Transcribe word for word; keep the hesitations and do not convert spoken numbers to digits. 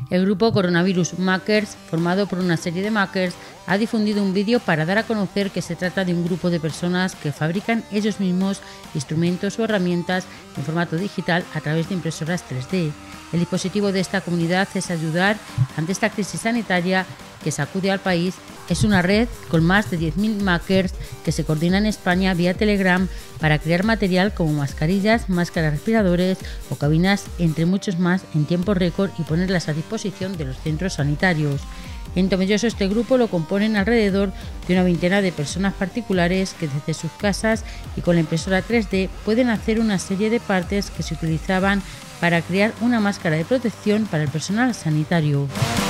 El grupo Coronavirus Makers, formado por una serie de makers, ha difundido un vídeo para dar a conocer que se trata de un grupo de personas que fabrican ellos mismos instrumentos o herramientas en formato digital a través de impresoras tres D. El dispositivo de esta comunidad es ayudar ante esta crisis sanitaria que sacude al país. Es una red con más de diez mil makers que se coordinan en España vía Telegram para crear material como mascarillas, máscaras respiradores o cabinas, entre muchos más, en tiempo récord y ponerlas a disposición de los centros sanitarios. En Tomelloso este grupo lo componen alrededor de una veintena de personas particulares que desde sus casas y con la impresora tres D pueden hacer una serie de partes que se utilizaban para crear una máscara de protección para el personal sanitario.